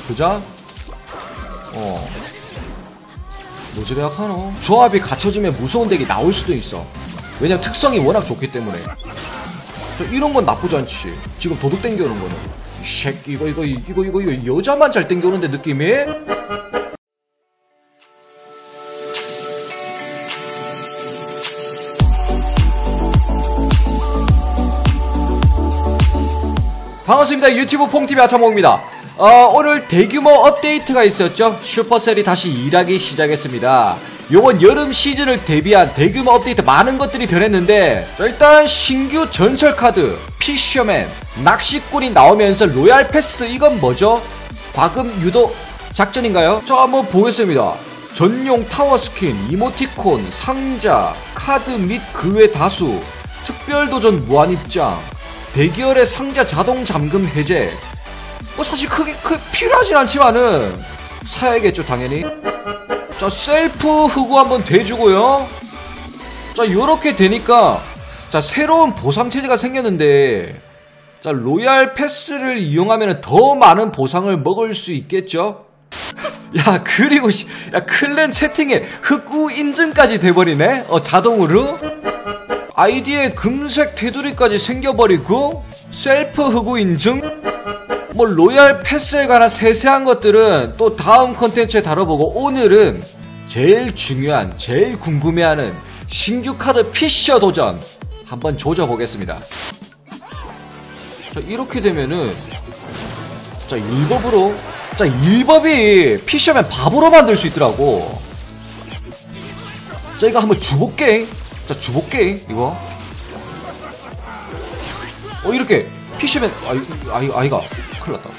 그자? 뭐 저래 약하노? 조합이 갖춰지면 무서운 덱이 나올 수도 있어. 왜냐면 특성이 워낙 좋기 때문에. 이런 건 나쁘지 않지. 지금 도둑 땡겨오는 거는. 이 새끼 이거 여자만 잘 땡겨오는데 느낌이? 반갑습니다. 유튜브 퐁TV 아차몽입니다. 오늘 대규모 업데이트가 있었죠. 슈퍼셀이 다시 일하기 시작했습니다. 요번 여름 시즌을 대비한 대규모 업데이트 많은 것들이 변했는데, 일단 신규 전설 카드 피셔맨 낚시꾼이 나오면서 로얄 패스, 이건 뭐죠? 과금 유도 작전인가요? 자, 한번 보겠습니다. 전용 타워 스킨, 이모티콘, 상자, 카드 및 그 외 다수, 특별도전 무한입장, 대기열의 상자 자동 잠금 해제. 뭐 사실 크게 필요하진 않지만은 사야겠죠 당연히. 자, 셀프 흑우 한번 대주고요. 자, 요렇게 되니까 자, 새로운 보상 체제가 생겼는데, 자, 로얄 패스를 이용하면 더 많은 보상을 먹을 수 있겠죠. 야, 그리고 야, 클랜 채팅에 흑우 인증까지 돼버리네. 자동으로 아이디에 금색 테두리까지 생겨버리고 셀프 흑우 인증. 뭐 로얄 패스에 관한 세세한 것들은 또 다음 컨텐츠에 다뤄보고, 오늘은 제일 중요한, 제일 궁금해하는 신규 카드 피셔 도전 한번 조져보겠습니다. 자, 이렇게 되면은 자, 1법으로, 자, 1법이 피셔맨 바보로 만들 수 있더라고. 자, 이거 한번 주볼게. 자, 주볼게 이거. 이렇게 피셔맨 아이가 큰일났다.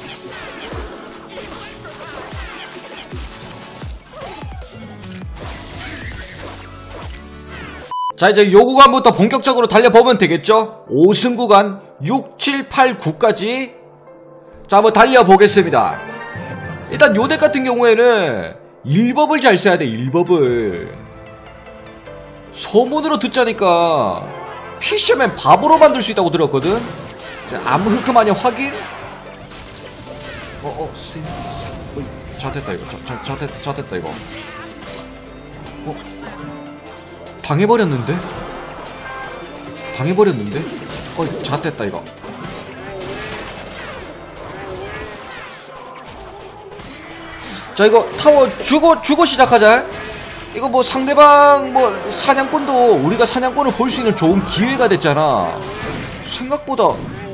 자, 이제 요 구간부터 본격적으로 달려보면 되겠죠. 5승 구간 6, 7, 8, 9까지 자, 한번 달려보겠습니다. 일단 요 덱 같은 경우에는 1법을 잘 써야 돼. 1법을 소문으로 듣자니까 피셔맨 바보로 만들 수 있다고 들었거든. 자, 아무 흑흠하냐 확인. 잘됐다 이거. 잘됐다 이거. 당해버렸는데? 잘됐다 이거. 자, 이거 타워 주고 시작하자. 이거 뭐 상대방 뭐 사냥꾼도 우리가 사냥꾼을 볼 수 있는 좋은 기회가 됐잖아. 생각보다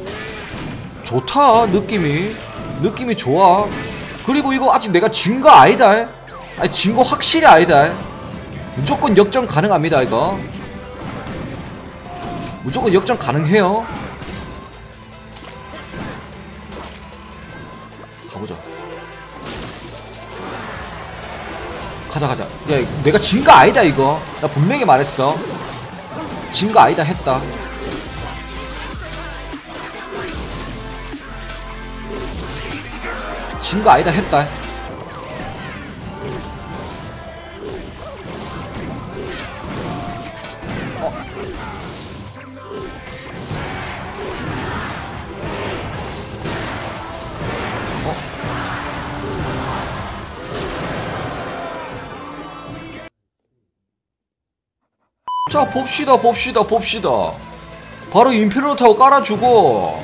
좋다. 느낌이 좋아. 그리고 이거 아직 내가 진 거 아니다. 아니, 진 거 확실히 아니다. 무조건 역전 가능합니다. 이거 무조건 역전 가능해요. 가보자. 가자. 야, 내가 진 거 아니다 이거. 나 분명히 말했어. 진 거 아니다 했다. 진 거 아니다 했다. 자, 봅시다. 바로 임페리얼 타워 깔아주고,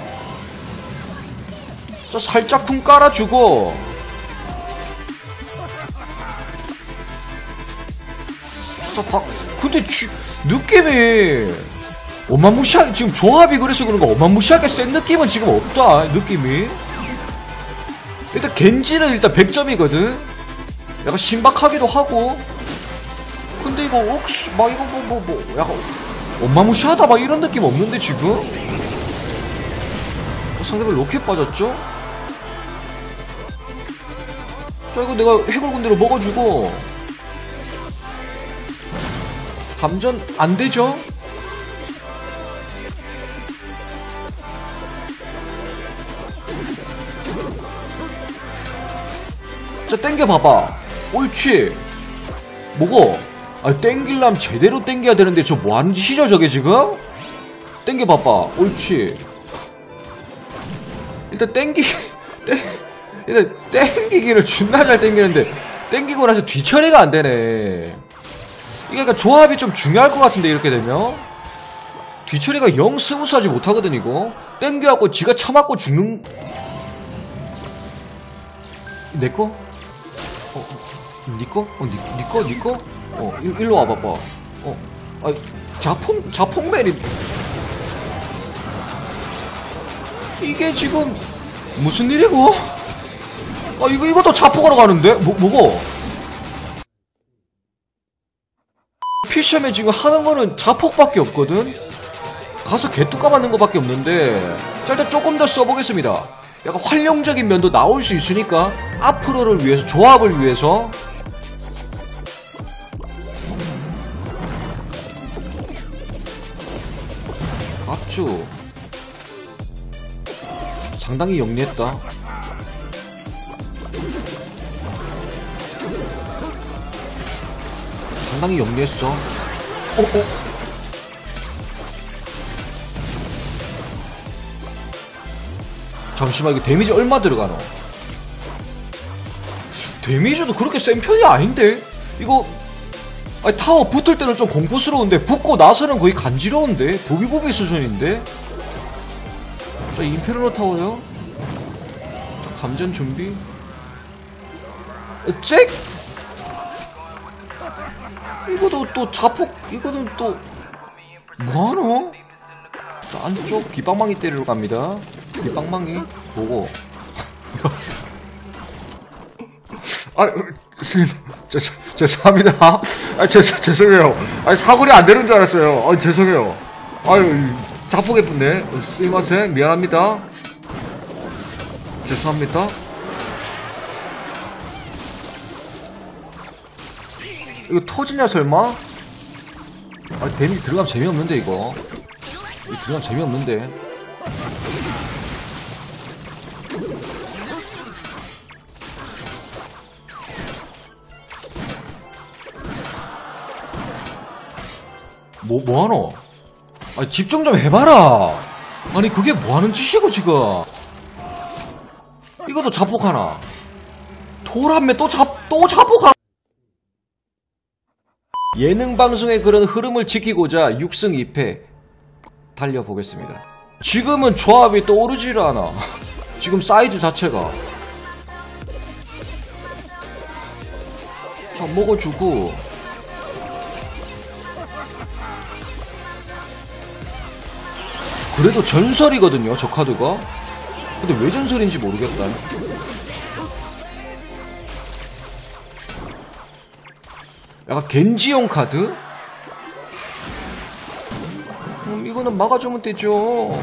자, 살짝 쿵 깔아주고, 자, 근데 느낌이 어마무시하게, 지금 조합이 그래서 그런가 어마무시하게 센 느낌은 지금 없다. 느낌이 일단 겐지는 일단 100점이거든 약간 신박하기도 하고. 근데 이거 억수 막 이거 뭐 약간 어마무시하다 막 이런 느낌 없는데 지금? 상대방 로켓 빠졌죠? 자, 이거 내가 해골군대로 먹어주고 감전 안되죠? 자, 땡겨봐봐. 옳지. 뭐고? 땡길람 제대로 땡겨야 되는데 저 뭐하는 짓이죠 저게 지금? 땡겨봐봐. 옳지. 일단 근데 땡기기를 존나 잘 땡기는데 땡기고 나서 뒤처리가 안 되네. 이게 그러니까 조합이 좀 중요할 것 같은데 이렇게 되면 뒤처리가 영 스무스하지 못하거든. 이거 땡겨갖고 지가 차맞고 죽는. 내꺼? 니꺼? 니꺼? 니꺼? 일로 와봐봐. 자폭맨이 이게 지금 무슨 일이고? 이것도 자폭하러 가는데? 뭐고? 피셔맨 지금 하는 거는 자폭밖에 없거든? 가서 개뚜까 맞는 거밖에 없는데, 자, 일단 조금 더 써보겠습니다. 약간 활용적인 면도 나올 수 있으니까, 앞으로를 위해서, 조합을 위해서. 압주. 상당히 영리했다. 상당히 영리했어. 잠시만, 이거 데미지 얼마 들어가노? 데미지도 그렇게 센 편이 아닌데? 이거 아니, 타워 붙을 때는 좀 공포스러운데 붙고 나서는 거의 간지러운데? 보비보비 수준인데? 자, 임페르노 타워요. 자, 감전 준비. 잭! 이거도 또 자폭, 이거는 또 뭐하노? 자, 안쪽 비방망이 때리러 갑니다. 비방망이 보고. 선생님, 죄송합니다. 죄송해요. 사거리 안 되는 줄 알았어요. 죄송해요. 자폭 예쁜데. 스미마셍, 미안합니다. 죄송합니다. 이거 터지냐, 설마? 데미지 들어가면 재미없는데, 이거. 들어가면 재미없는데. 뭐하노? 집중 좀 해봐라. 아니, 그게 뭐하는 짓이고, 지금. 이것도 자폭하나? 돌았네, 또 자폭하나? 예능방송의 그런 흐름을 지키고자 6승 2패 달려보겠습니다. 지금은 조합이 떠오르지를 않아. 지금 사이즈 자체가. 자, 먹어주고. 그래도 전설이거든요, 저 카드가. 근데 왜 전설인지 모르겠다. 약간 겐지용 카드? 이거는 막아주면 되죠.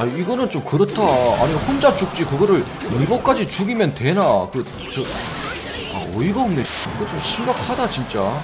아 이거는 좀 그렇다. 아니 혼자 죽지 그거를 일곱까지 죽이면 되나. 어이가 없네. 이거 좀 심각하다 진짜.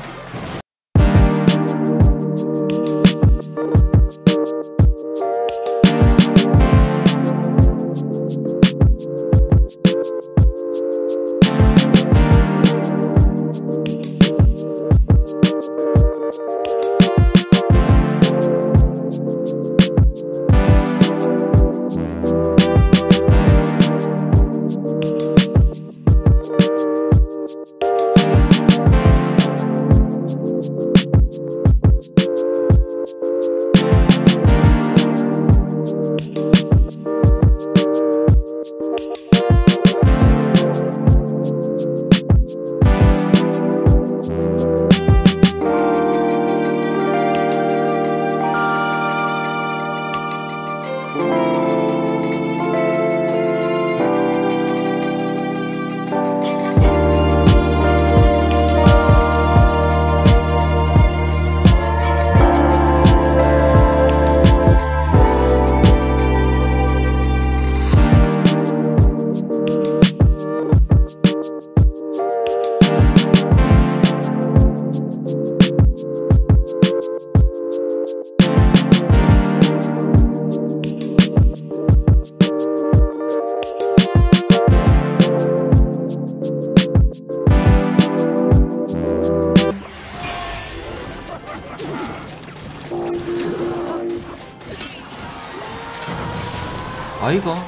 아이가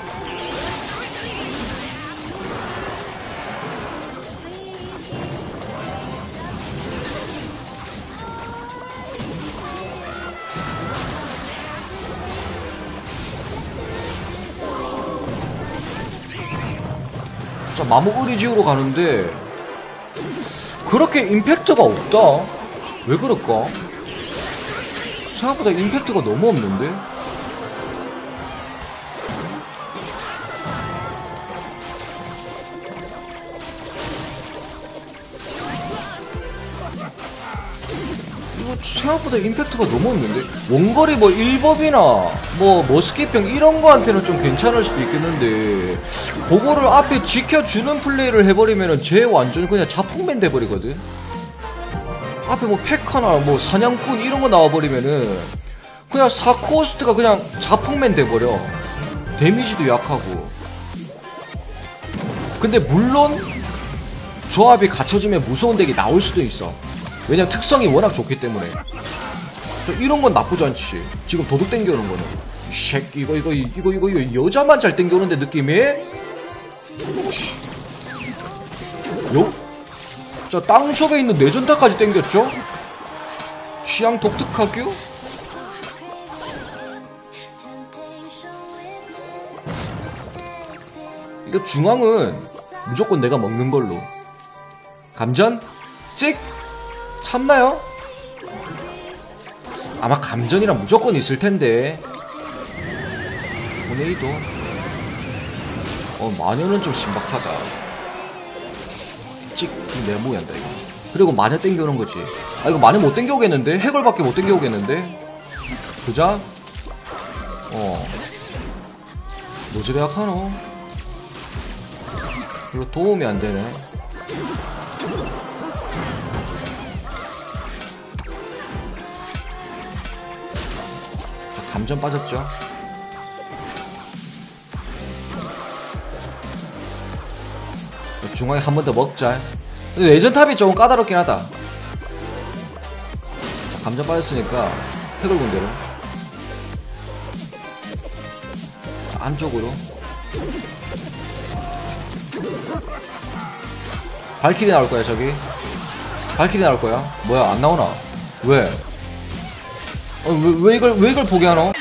자 마모 의리지우로 가는데 그렇게 임팩트가 없다. 왜 그럴까? 생각보다 임팩트가 너무 없는데? 생각보다 임팩트가 너무 없는데? 원거리 뭐 1법이나 뭐 머스킷병 이런 거한테는 좀 괜찮을 수도 있겠는데 그거를 앞에 지켜주는 플레이를 해버리면은 쟤 완전 그냥 자폭맨 돼버리거든. 앞에 뭐 페카나 뭐 사냥꾼 이런 거 나와버리면은 그냥 사코스트가 그냥 자폭맨 돼버려. 데미지도 약하고. 근데 물론 조합이 갖춰지면 무서운 덱이 나올 수도 있어. 왜냐면 특성이 워낙 좋기 때문에. 이런 건 나쁘지 않지. 지금 도둑 땡겨오는 거는 이 새끼 이거 여자만 잘 땡겨오는데 느낌이. 자 땅속에 있는 뇌전타까지 땡겼죠. 취향 독특하게. 이거 중앙은 무조건 내가 먹는 걸로. 감전? 찍? 참나요? 아마 감전이랑 무조건 있을 텐데. 오네이도. 마녀는 좀 신박하다. 찍, 네모ян다 이거. 그리고 마녀 땡겨오는 거지. 아 이거 마녀 못 땡겨오겠는데? 해골밖에 못 땡겨오겠는데? 그자? 뭐지 생각하노? 이거 도움이 안 되네. 감전 빠졌죠. 중앙에 한 번 더 먹자. 근데 레전탑이 조금 까다롭긴 하다. 감전 빠졌으니까 해골 군대로 안쪽으로. 발키리 나올 거야 저기. 발키리 나올 거야. 뭐야 안 나오나? 왜? 왜 이걸 포기하노?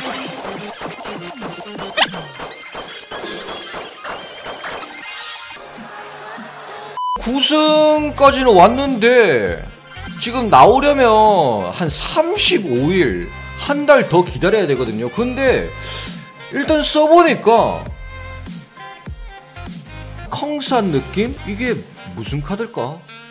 구승까지는 왔는데 지금 나오려면 한 35일 한 달 더 기다려야 되거든요. 근데 일단 써보니까 컹산 느낌? 이게 무슨 카드일까?